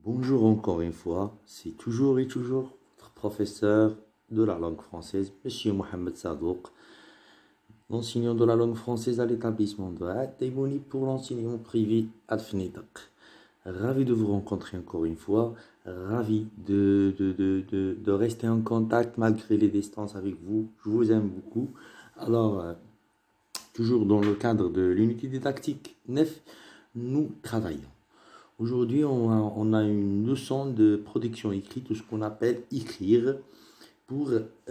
Bonjour encore une fois, c'est toujours et toujours votre professeur de la langue française, Monsieur Mohamed Sadouk, l'enseignant de la langue française à l'établissement de At-Taymouni pour l'enseignement privé Al-Fnidak. Ravi de vous rencontrer encore une fois, ravi de rester en contact malgré les distances avec vous, je vous aime beaucoup. Alors, toujours dans le cadre de l'unité didactique 9, nous travaillons. Aujourd'hui, on a une leçon de production écrite, ou ce qu'on appelle écrire, pour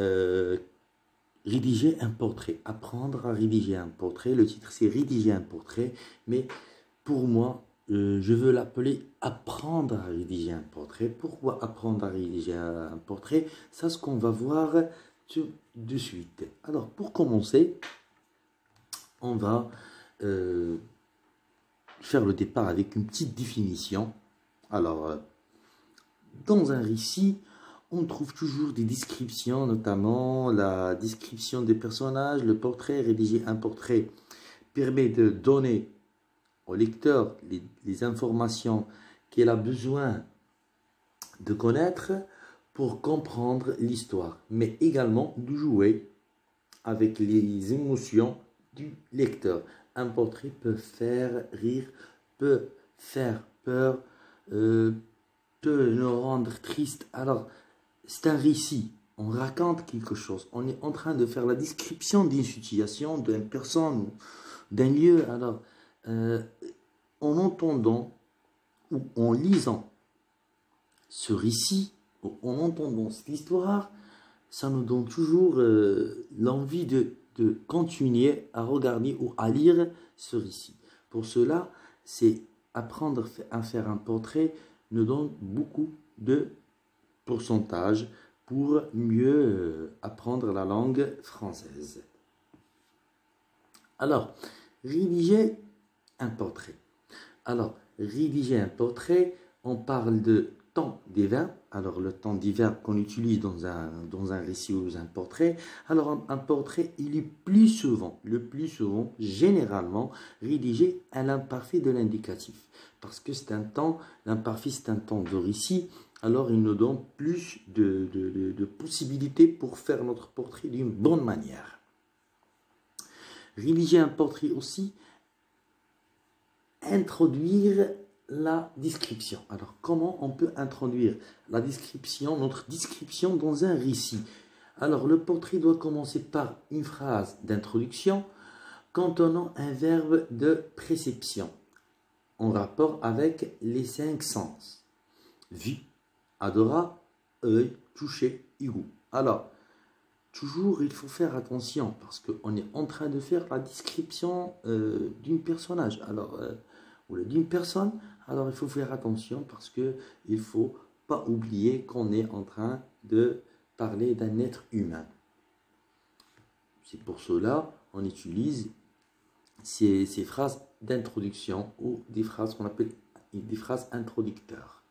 rédiger un portrait, apprendre à rédiger un portrait. Le titre, c'est rédiger un portrait, mais pour moi, je veux l'appeler apprendre à rédiger un portrait. Pourquoi apprendre à rédiger un portrait? C'est ce qu'on va voir tout de suite. Alors, pour commencer, on va faire le départ avec une petite définition. Alors, dans un récit, on trouve toujours des descriptions, notamment la description des personnages, le portrait. Rédiger un portrait permet de donner au lecteur les informations qu'il a besoin de connaître pour comprendre l'histoire, mais également de jouer avec les émotions du lecteur. Un portrait peut faire rire, peut faire peur, peut nous rendre triste. Alors, c'est un récit. On raconte quelque chose. On est en train de faire la description d'une situation, d'une personne, d'un lieu. Alors, en entendant ou en lisant ce récit, ou en entendant cette histoire, ça nous donne toujours l'envie de continuer à regarder ou à lire ce récit. Pour cela, c'est apprendre à faire un portrait nous donne beaucoup de pourcentage pour mieux apprendre la langue française. Alors, rédiger un portrait. Alors, rédiger un portrait, on parle de temps des verbes. Alors, le temps des verbes qu'on utilise dans un récit ou dans un portrait. Alors, un portrait, il est le plus souvent, généralement, rédigé à l'imparfait de l'indicatif. Parce que c'est un temps, l'imparfait, c'est un temps de récit. Alors, il nous donne plus de possibilités pour faire notre portrait d'une bonne manière. Rédiger un portrait aussi, introduire la description. Alors, comment on peut introduire la description, notre description dans un récit? Alors, le portrait doit commencer par une phrase d'introduction contenant un verbe de préception en rapport avec les 5 sens. Vue, odorat, œil, toucher et goût. Alors, toujours, il faut faire attention parce qu'on est en train de faire la description d'un personnage. Alors, ou d'une personne, alors il faut faire attention parce qu'il ne faut pas oublier qu'on est en train de parler d'un être humain. C'est pour cela qu'on utilise ces phrases d'introduction ou des phrases qu'on appelle des phrases introducteurs.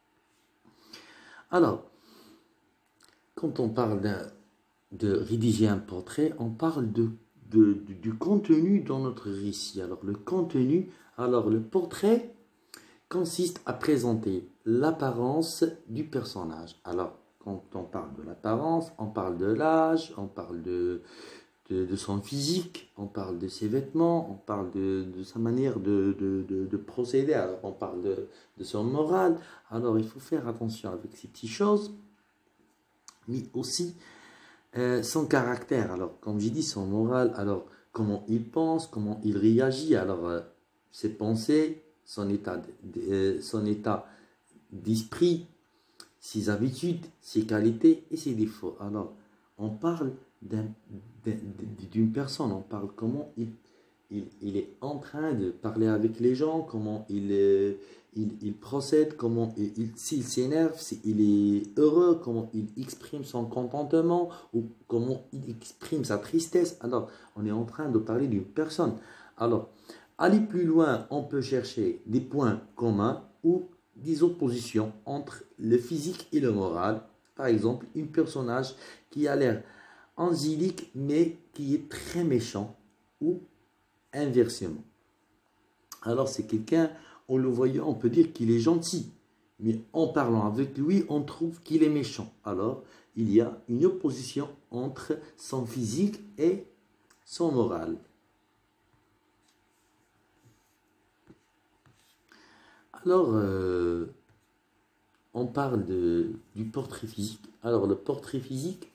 Alors, quand on parle de rédiger un portrait, on parle du contenu dans notre récit. Alors, le contenu, alors le portrait consiste à présenter l'apparence du personnage. Alors, quand on parle de l'apparence, on parle de l'âge, on parle de son physique, on parle de ses vêtements, on parle de sa manière de procéder, alors on parle de son moral. Alors, il faut faire attention avec ces petites choses, mais aussi son caractère. Alors, comme j'ai dit, son moral, alors comment il pense, comment il réagit, alors ses pensées, son état d'esprit, ses habitudes, ses qualités et ses défauts. Alors, on parle d'une personne, on parle comment il est en train de parler avec les gens, comment il procède, comment s'il s'énerve, s'il est heureux, comment il exprime son contentement ou comment il exprime sa tristesse. Alors, on est en train de parler d'une personne. Alors, aller plus loin, on peut chercher des points communs ou des oppositions entre le physique et le moral. Par exemple, un personnage qui a l'air angélique mais qui est très méchant ou inversement. Alors c'est quelqu'un, en le voyant, on peut dire qu'il est gentil, mais en parlant avec lui, on trouve qu'il est méchant. Alors, il y a une opposition entre son physique et son moral. Alors, on parle du portrait physique. Alors, le portrait physique,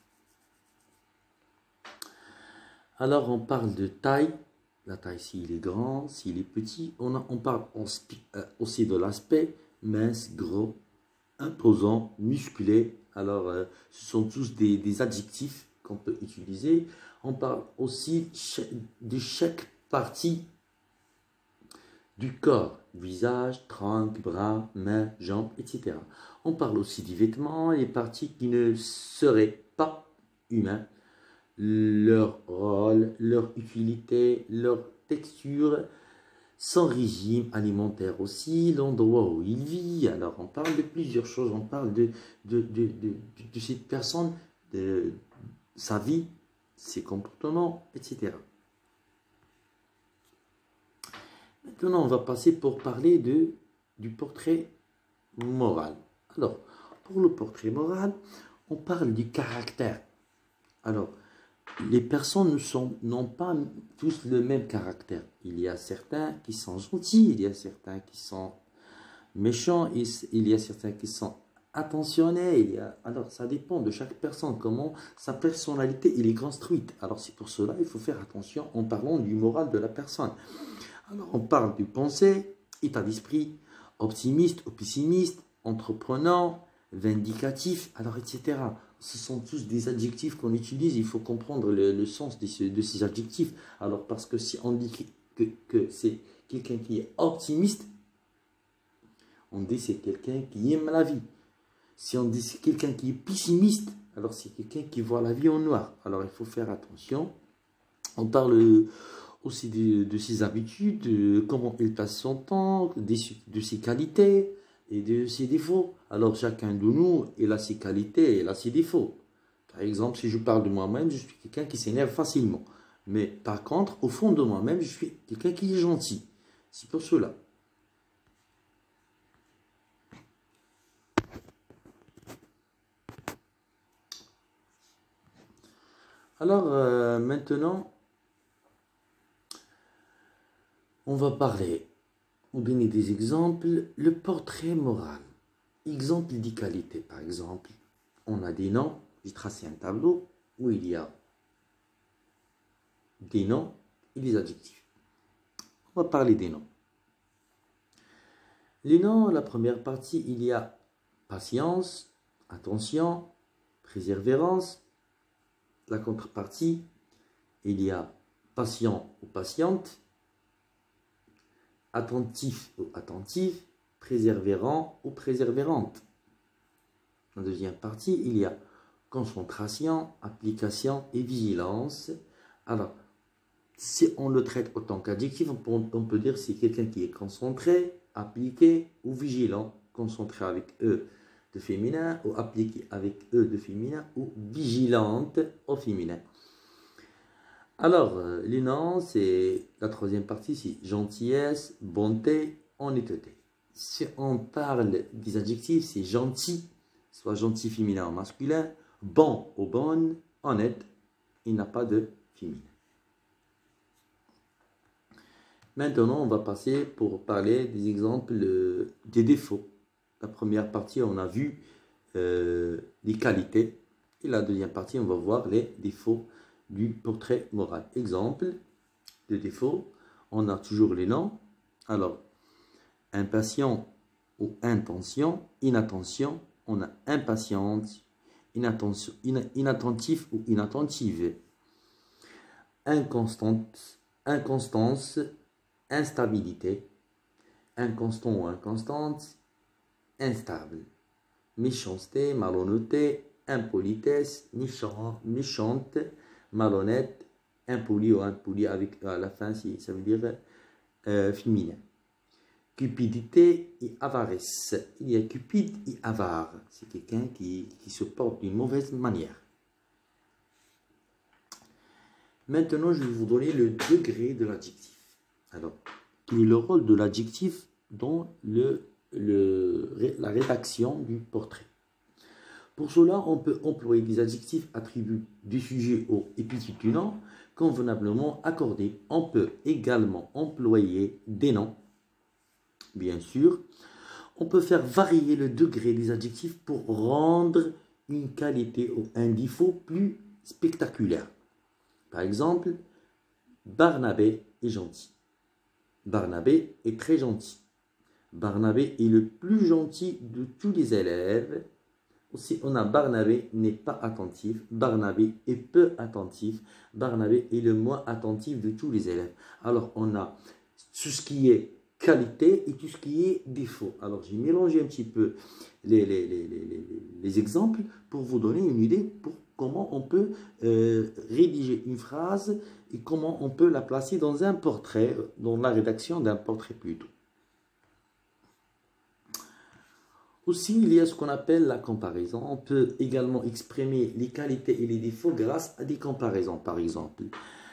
alors on parle de taille. La taille, s'il est grand, s'il est petit. On parle aussi de l'aspect mince, gros, imposant, musclé. Alors, ce sont tous des adjectifs qu'on peut utiliser. On parle aussi de chaque partie du corps, visage, tronc, bras, mains, jambes, etc. On parle aussi des vêtements, les parties qui ne seraient pas humains, leur rôle, leur utilité, leur texture, son régime alimentaire aussi, l'endroit où il vit. Alors on parle de plusieurs choses, on parle de cette personne, de sa vie, ses comportements, etc. Maintenant, on va passer pour parler du portrait moral. Alors, pour le portrait moral, on parle du caractère. Alors, les personnes n'ont pas tous le même caractère. Il y a certains qui sont gentils, il y a certains qui sont méchants, il y a certains qui sont attentionnés. Alors, ça dépend de chaque personne, comment sa personnalité est construite. Alors, c'est pour cela qu'il faut faire attention en parlant du moral de la personne. Alors, on parle du pensée, état d'esprit, optimiste ou pessimiste, entreprenant, vindicatif, alors etc. Ce sont tous des adjectifs qu'on utilise, il faut comprendre le sens de ces adjectifs. Alors, parce que si on dit que c'est quelqu'un qui est optimiste, on dit c'est quelqu'un qui aime la vie. Si on dit c'est quelqu'un qui est pessimiste, alors c'est quelqu'un qui voit la vie en noir. Alors, il faut faire attention. On parle aussi de ses habitudes, comment il passe son temps, de ses qualités et de ses défauts. Alors chacun de nous, il a ses qualités et il a ses défauts. Par exemple, si je parle de moi-même, je suis quelqu'un qui s'énerve facilement. Mais par contre, au fond de moi-même, je suis quelqu'un qui est gentil. C'est pour cela. Alors maintenant, on va parler, on donner des exemples, le portrait moral. Exemple des qualités, par exemple. On a des noms, j'ai tracé un tableau où il y a des noms et des adjectifs. On va parler des noms. Les noms, la première partie, il y a patience, attention, persévérance. La contrepartie, il y a patient ou patiente, attentif ou attentive, persévérant ou persévérante. La deuxième partie, il y a concentration, application et vigilance. Alors, si on le traite autant qu'adjectif, on peut dire c'est quelqu'un qui est concentré, appliqué ou vigilant. Concentré avec E de féminin ou appliqué avec E de féminin ou vigilante au féminin. Alors, les noms, c'est la troisième partie, c'est gentillesse, bonté, honnêteté. Si on parle des adjectifs, c'est gentil, soit gentil féminin ou masculin, bon ou bonne, honnête, il n'a pas de féminin. Maintenant, on va passer pour parler des exemples des défauts. La première partie, on a vu les qualités. Et la deuxième partie, on va voir les défauts du portrait moral. Exemple de défauts, on a toujours les noms. Alors, impatient ou intention, inattention, on a impatiente, inattentif ou inattentive. Inconstance, instabilité, inconstant ou inconstante, instable, méchanceté, malhonnêteté, impolitesse, méchante, malhonnête, impoli ou impoli avec à la fin, ça veut dire féminin. Cupidité et avarice. Il y a cupide et avare. C'est quelqu'un qui se porte d'une mauvaise manière. Maintenant, je vais vous donner le degré de l'adjectif. Alors, quel est le rôle de l'adjectif dans le la rédaction du portrait. Pour cela, on peut employer des adjectifs attributs du sujet au épithète du nom convenablement accordés. On peut également employer des noms, bien sûr. On peut faire varier le degré des adjectifs pour rendre une qualité ou un défaut plus spectaculaire. Par exemple, Barnabé est gentil. Barnabé est très gentil. Barnabé est le plus gentil de tous les élèves. Aussi, on a Barnabé n'est pas attentif. Barnabé est peu attentif. Barnabé est le moins attentif de tous les élèves. Alors, on a tout ce qui est qualité et tout ce qui est défaut. Alors, j'ai mélangé un petit peu les exemples pour vous donner une idée pour comment on peut rédiger une phrase et comment on peut la placer dans un portrait, dans la rédaction d'un portrait plutôt. Aussi, il y a ce qu'on appelle la comparaison. On peut également exprimer les qualités et les défauts grâce à des comparaisons. Par exemple,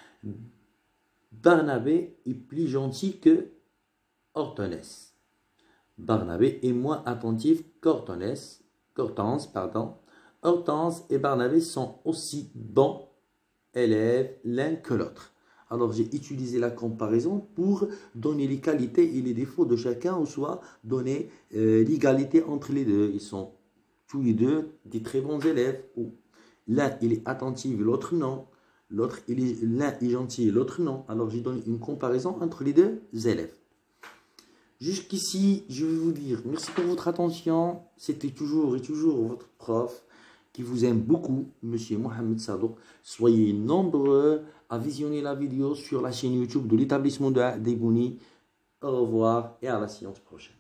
Barnabé est plus gentil que Hortense. Barnabé est moins attentif qu'Hortense. Hortense et Barnabé sont aussi bons élèves l'un que l'autre. Alors, j'ai utilisé la comparaison pour donner les qualités et les défauts de chacun, ou soit donner l'égalité entre les deux. Ils sont tous les deux des très bons élèves. L'un, il est attentif, l'autre non. L'un est gentil, l'autre non. Alors, j'ai donné une comparaison entre les deux élèves. Jusqu'ici, je vais vous dire merci pour votre attention. C'était toujours et toujours votre prof qui vous aime beaucoup, Monsieur Mohamed Sadouk. Soyez nombreux à visionner la vidéo sur la chaîne YouTube de l'établissement de Debouni. Au revoir et à la séance prochaine.